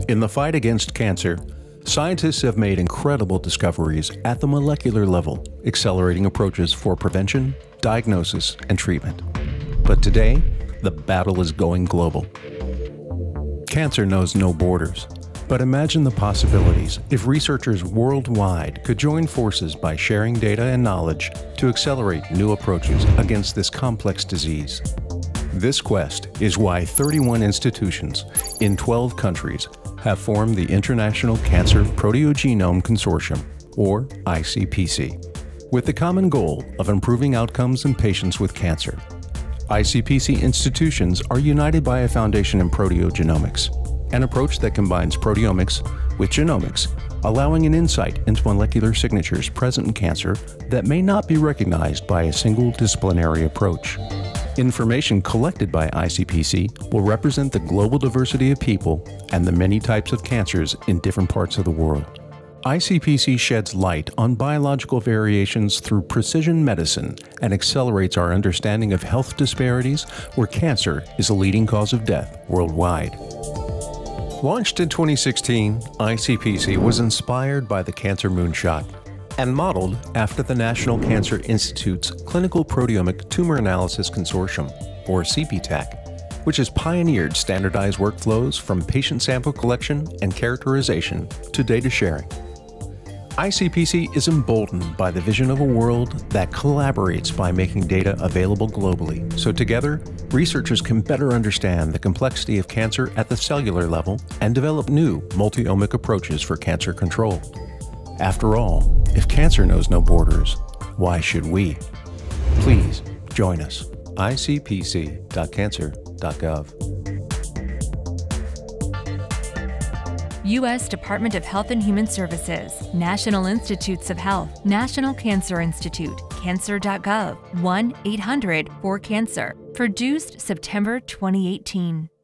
In the fight against cancer, scientists have made incredible discoveries at the molecular level, accelerating approaches for prevention, diagnosis, and treatment. But today, the battle is going global. Cancer knows no borders, but imagine the possibilities if researchers worldwide could join forces by sharing data and knowledge to accelerate new approaches against this complex disease. This quest is why 31 institutions in 12 countries have formed the International Cancer Proteogenome Consortium, or ICPC, with the common goal of improving outcomes in patients with cancer. ICPC institutions are united by a foundation in proteogenomics, an approach that combines proteomics with genomics, allowing an insight into molecular signatures present in cancer that may not be recognized by a single disciplinary approach. Information collected by ICPC will represent the global diversity of people and the many types of cancers in different parts of the world. ICPC sheds light on biological variations through precision medicine and accelerates our understanding of health disparities where cancer is a leading cause of death worldwide. Launched in 2016, ICPC was inspired by the Cancer Moonshot and modeled after the National Cancer Institute's Clinical Proteomic Tumor Analysis Consortium, or CPTAC, which has pioneered standardized workflows from patient sample collection and characterization to data sharing. ICPC is emboldened by the vision of a world that collaborates by making data available globally, so together, researchers can better understand the complexity of cancer at the cellular level and develop new multi-omic approaches for cancer control. After all, if cancer knows no borders, why should we? Please join us. icpc.cancer.gov. U.S. Department of Health and Human Services, National Institutes of Health, National Cancer Institute, cancer.gov, 1-800-4-CANCER. Produced September 2018.